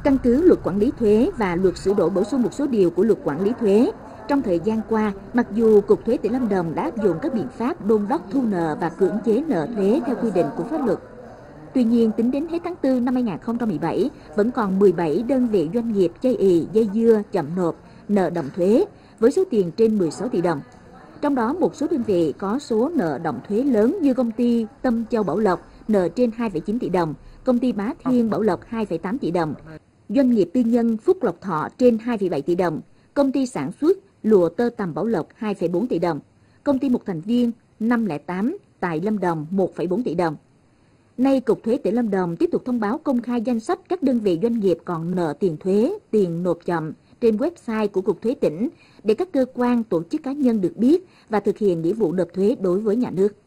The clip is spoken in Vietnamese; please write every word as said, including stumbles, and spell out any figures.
Căn cứ luật quản lý thuế và luật sửa đổi bổ sung một số điều của luật quản lý thuế, trong thời gian qua, mặc dù Cục Thuế tỉnh Lâm Đồng đã áp dụng các biện pháp đôn đốc thu nợ và cưỡng chế nợ thuế theo quy định của pháp luật, tuy nhiên tính đến hết tháng tư năm hai nghìn không trăm mười bảy, vẫn còn mười bảy đơn vị doanh nghiệp chây ì, dây dưa, chậm nộp, nợ đọng thuế với số tiền trên mười sáu tỷ đồng. Trong đó, một số đơn vị có số nợ đọng thuế lớn như công ty Tâm Châu Bảo Lộc nợ trên hai phẩy chín tỷ đồng, công ty Bá Thiên Bảo Lộc hai phẩy tám tỷ đồng, doanh nghiệp tư nhân Phúc Lộc Thọ trên hai phẩy bảy tỷ đồng, công ty sản xuất lụa tơ tằm Bảo Lộc hai phẩy bốn tỷ đồng, công ty một thành viên năm không tám tại Lâm Đồng một phẩy bốn tỷ đồng. Nay, Cục Thuế tỉnh Lâm Đồng tiếp tục thông báo công khai danh sách các đơn vị doanh nghiệp còn nợ tiền thuế, tiền nộp chậm trên website của Cục Thuế tỉnh để các cơ quan, tổ chức cá nhân được biết và thực hiện nghĩa vụ nộp thuế đối với nhà nước.